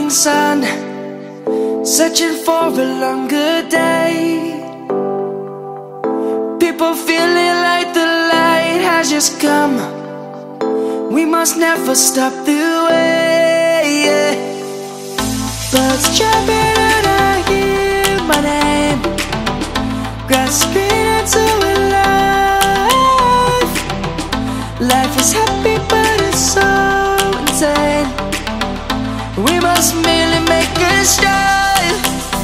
morning sun, searching for a longer day. People feeling like the light has just come. We must never stop the way. Birds jumping and I hear my name, grasping into a life. Life is happy but it's so insane. We must merely make a start.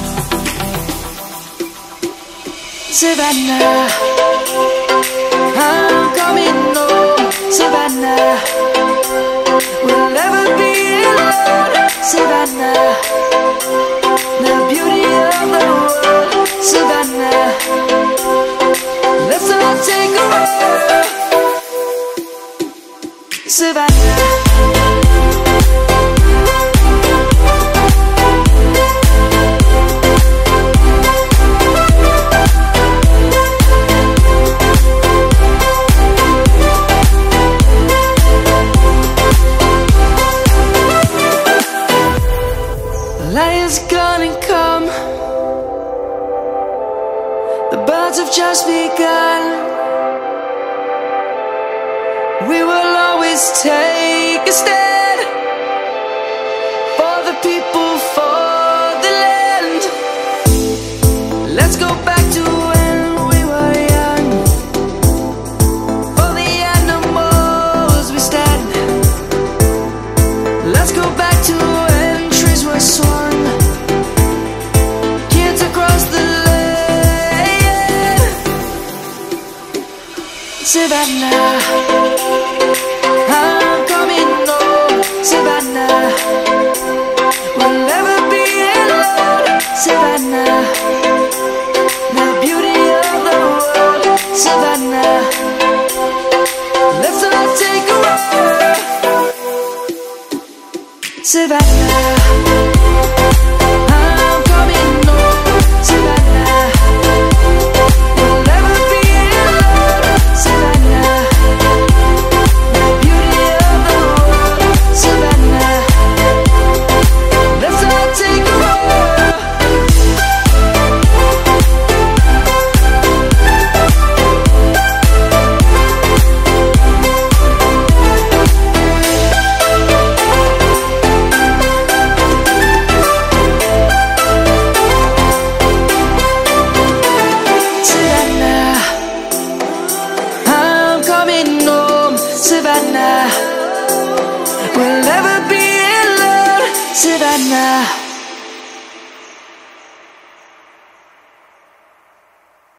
Savannah, I'm coming home. Savannah, we'll never be alone. Savannah, the beauty of the world. Savannah, let's all take a walk. Savannah. Light is gonna come. The birds have just begun. We will always take a stand for the people, for the land. Let's go back to when we were young. For the animals we stand. Let's go back to when trees were swung. Savannah, I'm coming home. Savannah, we'll never be alone. Savannah, the beauty of the world. Savannah, let's all take a walk. Savannah, I'm coming home. Savannah, we'll never be alone. Savannah, the beauty of the world. Savannah, let's all take a walk. Savannah, I'm coming home. Savannah, we'll never be alone. Savannah.